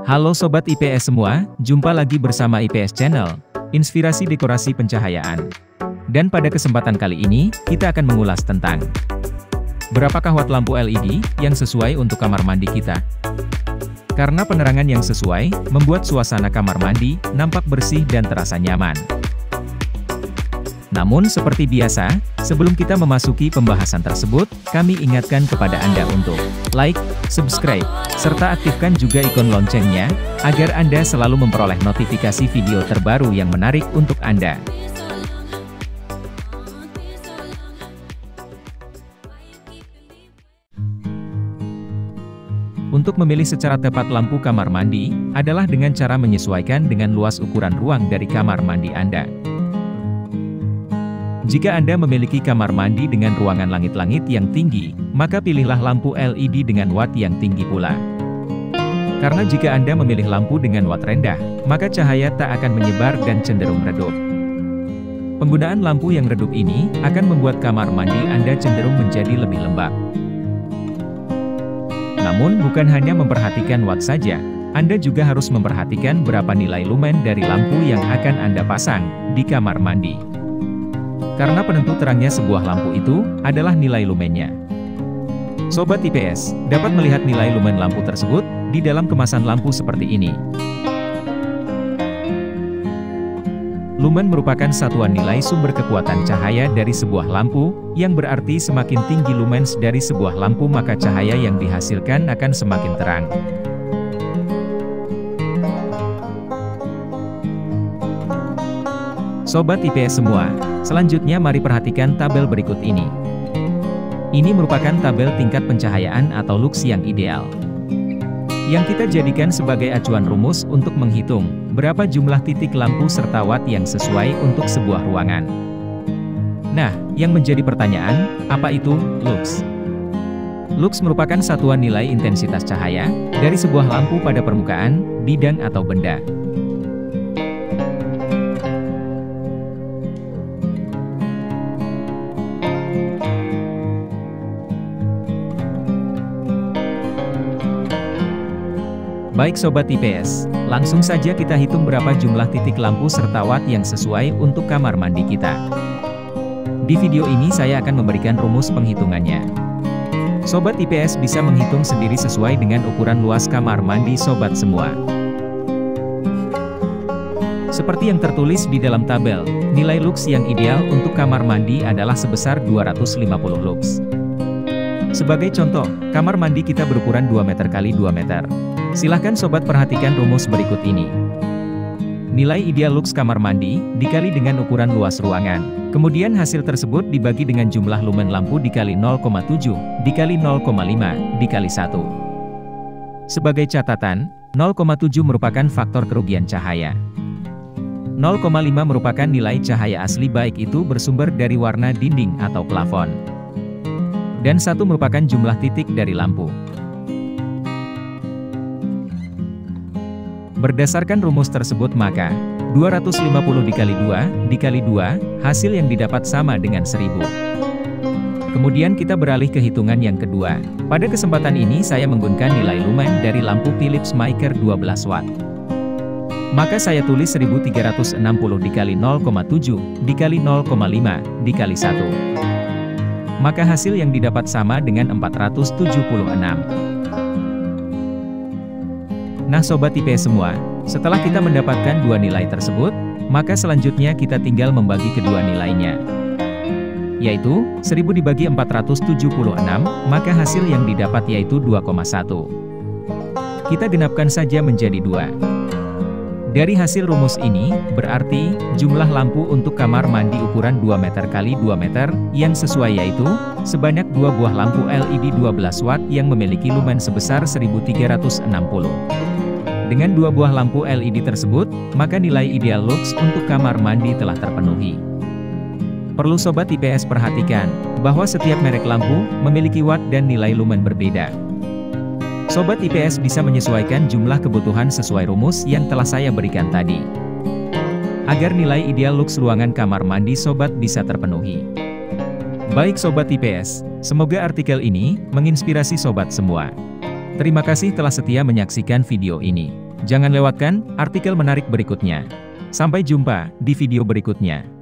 Halo Sobat IPS semua, jumpa lagi bersama IPS Channel, Inspirasi Dekorasi Pencahayaan. Dan pada kesempatan kali ini, kita akan mengulas tentang berapakah watt lampu LED yang sesuai untuk kamar mandi kita. Karena penerangan yang sesuai, membuat suasana kamar mandi nampak bersih dan terasa nyaman. Namun seperti biasa, sebelum kita memasuki pembahasan tersebut, kami ingatkan kepada Anda untuk like, subscribe, serta aktifkan juga ikon loncengnya, agar Anda selalu memperoleh notifikasi video terbaru yang menarik untuk Anda. Untuk memilih secara tepat lampu kamar mandi, adalah dengan cara menyesuaikan dengan luas ukuran ruang dari kamar mandi Anda. Jika Anda memiliki kamar mandi dengan ruangan langit-langit yang tinggi, maka pilihlah lampu LED dengan watt yang tinggi pula. Karena jika Anda memilih lampu dengan watt rendah, maka cahaya tak akan menyebar dan cenderung redup. Penggunaan lampu yang redup ini akan membuat kamar mandi Anda cenderung menjadi lebih lembab. Namun bukan hanya memperhatikan watt saja, Anda juga harus memperhatikan berapa nilai lumen dari lampu yang akan Anda pasang di kamar mandi. Karena penentu terangnya sebuah lampu itu adalah nilai lumennya. Sobat IPS dapat melihat nilai lumen lampu tersebut di dalam kemasan lampu seperti ini. Lumen merupakan satuan nilai sumber kekuatan cahaya dari sebuah lampu, yang berarti semakin tinggi lumens dari sebuah lampu maka cahaya yang dihasilkan akan semakin terang. Sobat IPS semua, selanjutnya mari perhatikan tabel berikut ini. Ini merupakan tabel tingkat pencahayaan atau lux yang ideal, yang kita jadikan sebagai acuan rumus untuk menghitung berapa jumlah titik lampu serta watt yang sesuai untuk sebuah ruangan. Nah, yang menjadi pertanyaan, apa itu lux? Lux merupakan satuan nilai intensitas cahaya dari sebuah lampu pada permukaan, bidang atau benda. Baik Sobat IPS, langsung saja kita hitung berapa jumlah titik lampu serta watt yang sesuai untuk kamar mandi kita. Di video ini saya akan memberikan rumus penghitungannya. Sobat IPS bisa menghitung sendiri sesuai dengan ukuran luas kamar mandi sobat semua. Seperti yang tertulis di dalam tabel, nilai lux yang ideal untuk kamar mandi adalah sebesar 250 lux. Sebagai contoh, kamar mandi kita berukuran 2 meter x 2 meter. Silahkan sobat perhatikan rumus berikut ini. Nilai ideal lux kamar mandi, dikali dengan ukuran luas ruangan. Kemudian hasil tersebut dibagi dengan jumlah lumen lampu dikali 0,7, dikali 0,5, dikali 1. Sebagai catatan, 0,7 merupakan faktor kerugian cahaya. 0,5 merupakan nilai cahaya asli baik itu bersumber dari warna dinding atau plafon. Dan 1 merupakan jumlah titik dari lampu. Berdasarkan rumus tersebut maka, 250 dikali 2, dikali 2, hasil yang didapat sama dengan 1000. Kemudian kita beralih ke hitungan yang kedua. Pada kesempatan ini saya menggunakan nilai lumen dari lampu Philips Maker 12 watt. Maka saya tulis 1360 dikali 0,7, dikali 0,5, dikali 1. Maka hasil yang didapat sama dengan 476. Nah Sobat IPS semua, setelah kita mendapatkan dua nilai tersebut, maka selanjutnya kita tinggal membagi kedua nilainya. Yaitu, 1000 dibagi 476, maka hasil yang didapat yaitu 2,1. Kita genapkan saja menjadi 2. Dari hasil rumus ini, berarti, jumlah lampu untuk kamar mandi ukuran 2 meter x 2 meter, yang sesuai yaitu, sebanyak 2 buah lampu LED 12 watt yang memiliki lumen sebesar 1360. Dengan 2 buah lampu LED tersebut, maka nilai ideal lux untuk kamar mandi telah terpenuhi. Perlu Sobat IPS perhatikan, bahwa setiap merek lampu memiliki watt dan nilai lumen berbeda. Sobat IPS bisa menyesuaikan jumlah kebutuhan sesuai rumus yang telah saya berikan tadi. Agar nilai ideal lux ruangan kamar mandi Sobat bisa terpenuhi. Baik Sobat IPS, semoga artikel ini menginspirasi Sobat semua. Terima kasih telah setia menyaksikan video ini. Jangan lewatkan artikel menarik berikutnya. Sampai jumpa di video berikutnya.